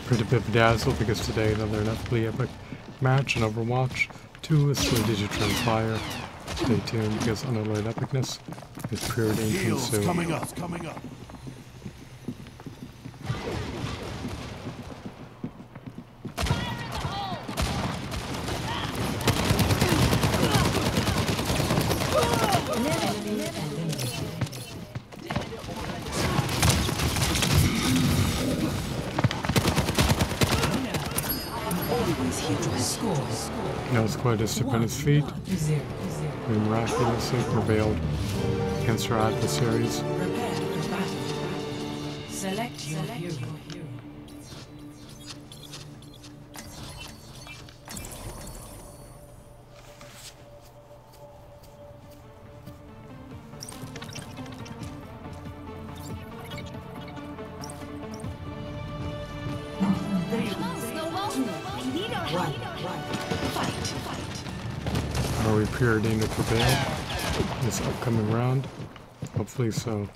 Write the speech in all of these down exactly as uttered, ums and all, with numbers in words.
Pretty bit bedazzled because today another inevitably epic match in Overwatch. Two is for diligence fire. Stay tuned because unalloyed epicness is preordained soon. Coming up, coming up. Now it's quite a step on his feet. He miraculously prevailed against our adversaries. Select your hero. Are we preordained to prevail this upcoming round? Hopefully so.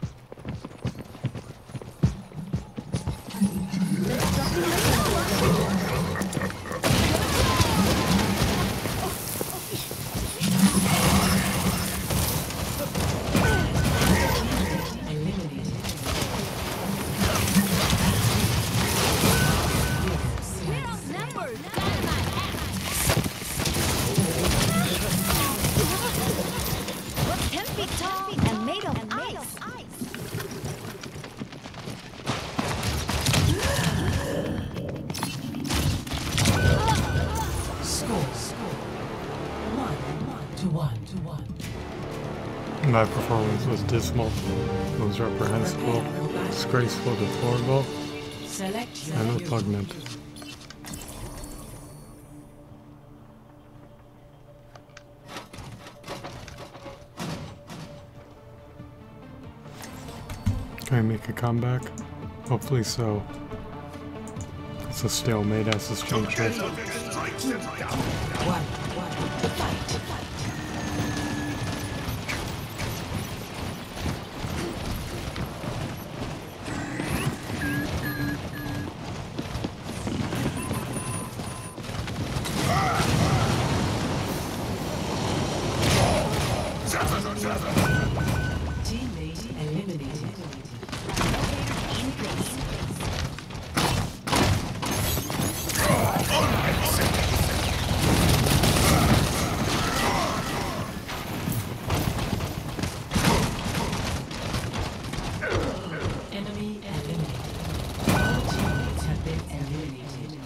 My performance was dismal, it was reprehensible, disgraceful, deplorable, and repugnant. Can I make a comeback? Hopefully so. It's a stalemate at this juncture. Teammate eliminated. Enemy eliminated. All teammates have been eliminated.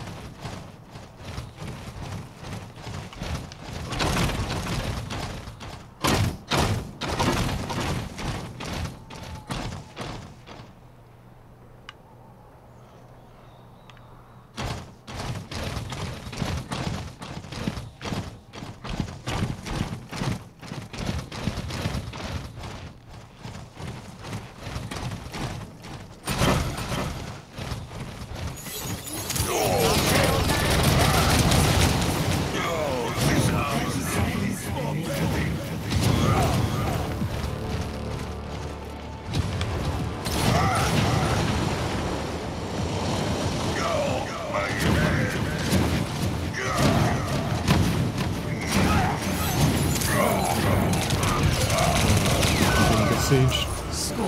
Siege.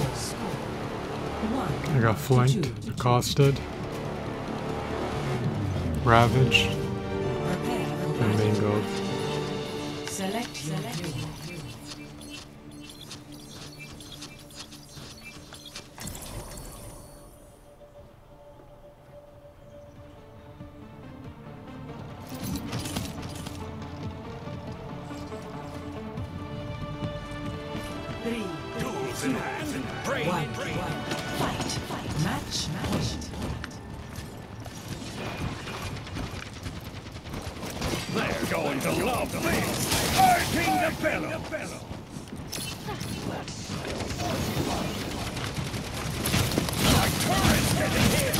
I got flanked, accosted, ravaged, and mangled. Select your hero. Three, Tools in hand. Brain, one, brain. one. Fight, fight. Match, match. They're going to love this. Our king the bellow. Our turret's getting hit.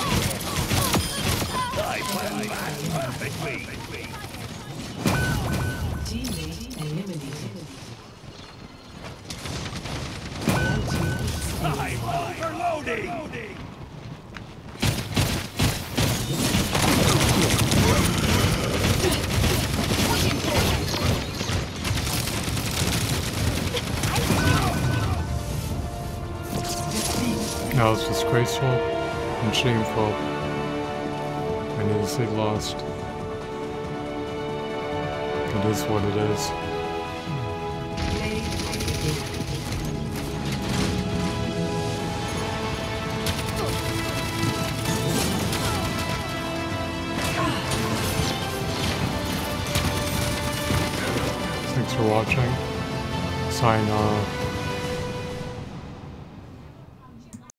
I planned that perfectly. Teammate eliminated. I'm overloading. That was disgraceful and shameful. I needlessly lost. It is what it is. Thanks for watching. Sayonara.